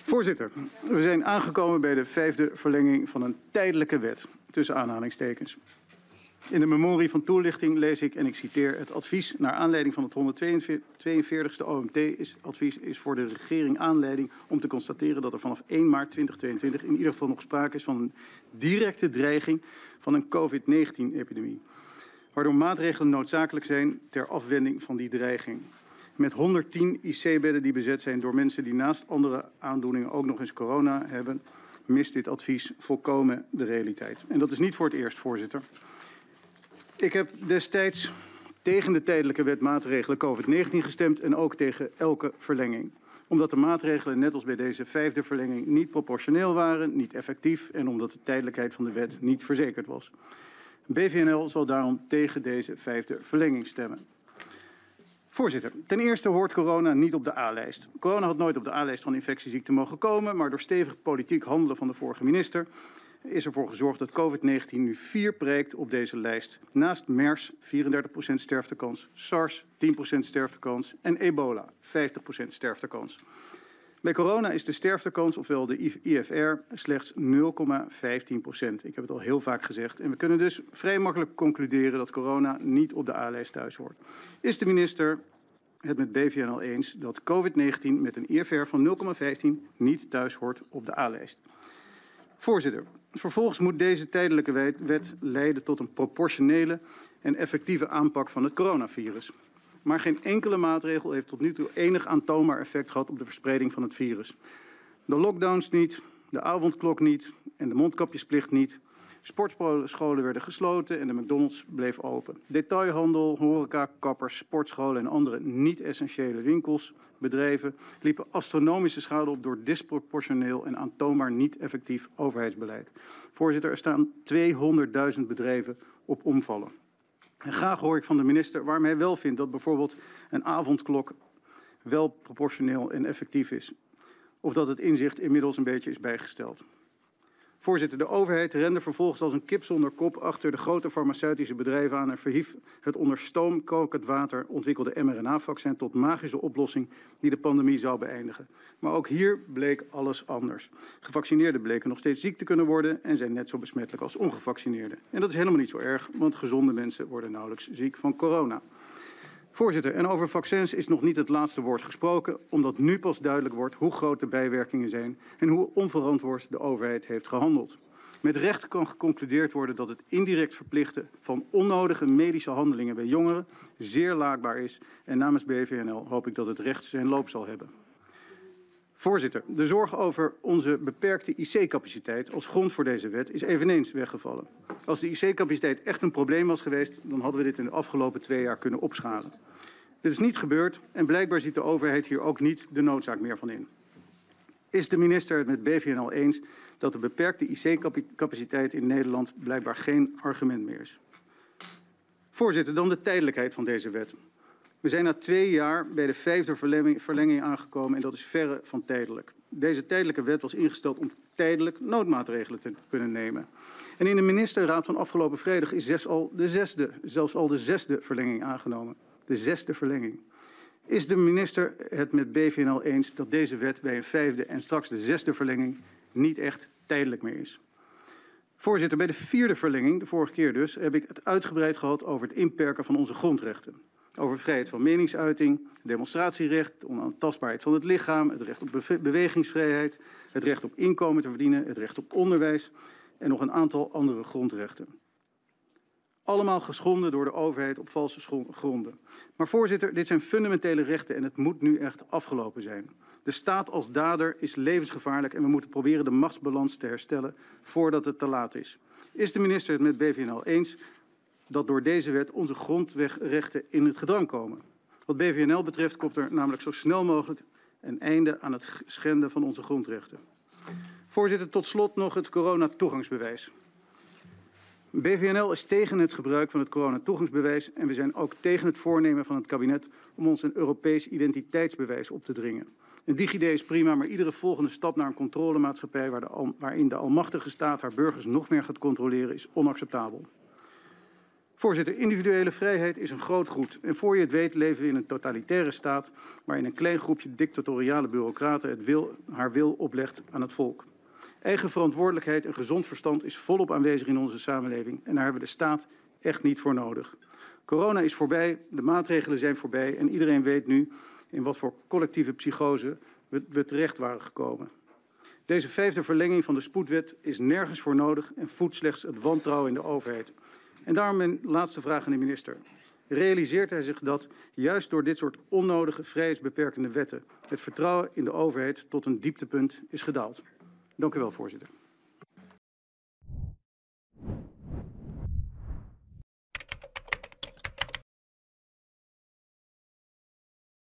Voorzitter, we zijn aangekomen bij de 5e verlenging van een tijdelijke wet, tussen aanhalingstekens. In de memorie van toelichting lees ik, en ik citeer, het advies naar aanleiding van het 142e OMT-advies is voor de regering aanleiding om te constateren dat er vanaf 1 maart 2022 in ieder geval nog sprake is van een directe dreiging van een COVID-19-epidemie, waardoor maatregelen noodzakelijk zijn ter afwending van die dreiging. Met 110 IC-bedden die bezet zijn door mensen die naast andere aandoeningen ook nog eens corona hebben, mist dit advies volkomen de realiteit. En dat is niet voor het eerst, voorzitter. Ik heb destijds tegen de tijdelijke wet maatregelen COVID-19 gestemd en ook tegen elke verlenging. Omdat de maatregelen, net als bij deze 5e verlenging, niet proportioneel waren, niet effectief en omdat de tijdelijkheid van de wet niet verzekerd was. BVNL zal daarom tegen deze 5e verlenging stemmen. Voorzitter, ten eerste hoort corona niet op de A-lijst. Corona had nooit op de A-lijst van infectieziekten mogen komen, maar door stevig politiek handelen van de vorige minister is ervoor gezorgd dat COVID-19 nu 4 prijkt op deze lijst. Naast MERS 34% sterftekans, SARS 10% sterftekans en ebola 50% sterftekans. Bij corona is de sterftekans, ofwel de IFR, slechts 0,15%. Ik heb het al heel vaak gezegd. En we kunnen dus vrij makkelijk concluderen dat corona niet op de A-lijst thuis hoort. Is de minister het met BVNL eens dat COVID-19 met een IFR van 0,15 niet thuis hoort op de A-lijst? Voorzitter, vervolgens moet deze tijdelijke wet leiden tot een proportionele en effectieve aanpak van het coronavirus. Maar geen enkele maatregel heeft tot nu toe enig aantoonbaar effect gehad op de verspreiding van het virus. De lockdowns niet, de avondklok niet en de mondkapjesplicht niet. Sportscholen werden gesloten en de McDonald's bleef open. Detailhandel, horeca, kappers, sportscholen en andere niet-essentiële winkels, bedrijven liepen astronomische schade op door disproportioneel en aantoonbaar niet effectief overheidsbeleid. Voorzitter, er staan 200.000 bedrijven op omvallen. En graag hoor ik van de minister waarom hij wel vindt dat bijvoorbeeld een avondklok wel proportioneel en effectief is. Of dat het inzicht inmiddels een beetje is bijgesteld. Voorzitter, de overheid rende vervolgens als een kip zonder kop achter de grote farmaceutische bedrijven aan en verhief het onder stoom kokend water ontwikkelde mRNA-vaccin tot magische oplossing die de pandemie zou beëindigen. Maar ook hier bleek alles anders. Gevaccineerden bleken nog steeds ziek te kunnen worden en zijn net zo besmettelijk als ongevaccineerden. En dat is helemaal niet zo erg, want gezonde mensen worden nauwelijks ziek van corona. Voorzitter, en over vaccins is nog niet het laatste woord gesproken, omdat nu pas duidelijk wordt hoe groot de bijwerkingen zijn en hoe onverantwoord de overheid heeft gehandeld. Met recht kan geconcludeerd worden dat het indirect verplichten van onnodige medische handelingen bij jongeren zeer laakbaar is en namens BVNL hoop ik dat het recht zijn loop zal hebben. Voorzitter, de zorg over onze beperkte IC-capaciteit als grond voor deze wet is eveneens weggevallen. Als de IC-capaciteit echt een probleem was geweest, dan hadden we dit in de afgelopen 2 jaar kunnen opschalen. Dit is niet gebeurd en blijkbaar ziet de overheid hier ook niet de noodzaak meer van in. Is de minister het met BVNL eens dat de beperkte IC-capaciteit in Nederland blijkbaar geen argument meer is? Voorzitter, dan de tijdelijkheid van deze wet. We zijn na 2 jaar bij de 5e verlenging aangekomen en dat is verre van tijdelijk. Deze tijdelijke wet was ingesteld om tijdelijk noodmaatregelen te kunnen nemen. En in de ministerraad van afgelopen vrijdag is zelfs al de 6e verlenging aangenomen. De 6e verlenging. Is de minister het met BVNL eens dat deze wet bij een 5e en straks de 6e verlenging niet echt tijdelijk meer is? Voorzitter, bij de 4e verlenging, de vorige keer dus, heb ik het uitgebreid gehad over het inperken van onze grondrechten. Over vrijheid van meningsuiting, demonstratierecht, de onaantastbaarheid van het lichaam, het recht op bewegingsvrijheid, het recht op inkomen te verdienen, het recht op onderwijs en nog een aantal andere grondrechten. Allemaal geschonden door de overheid op valse gronden. Maar voorzitter, dit zijn fundamentele rechten en het moet nu echt afgelopen zijn. De staat als dader is levensgevaarlijk en we moeten proberen de machtsbalans te herstellen voordat het te laat is. Is de minister het met BVNL eens dat door deze wet onze grondrechten in het gedrang komen? Wat BVNL betreft komt er namelijk zo snel mogelijk een einde aan het schenden van onze grondrechten. Voorzitter, tot slot nog het coronatoegangsbewijs. BVNL is tegen het gebruik van het coronatoegangsbewijs en we zijn ook tegen het voornemen van het kabinet om ons een Europees identiteitsbewijs op te dringen. Een DigiD is prima, maar iedere volgende stap naar een controlemaatschappij waarin de almachtige staat haar burgers nog meer gaat controleren is onacceptabel. Voorzitter, individuele vrijheid is een groot goed. En voor je het weet leven we in een totalitaire staat waarin een klein groepje dictatoriale bureaucraten haar wil oplegt aan het volk. Eigen verantwoordelijkheid en gezond verstand is volop aanwezig in onze samenleving en daar hebben we de staat echt niet voor nodig. Corona is voorbij, de maatregelen zijn voorbij en iedereen weet nu in wat voor collectieve psychose we terecht waren gekomen. Deze 5e verlenging van de spoedwet is nergens voor nodig en voedt slechts het wantrouwen in de overheid. En daarom mijn laatste vraag aan de minister. Realiseert hij zich dat juist door dit soort onnodige vrijheidsbeperkende wetten het vertrouwen in de overheid tot een dieptepunt is gedaald? Dank u wel, voorzitter.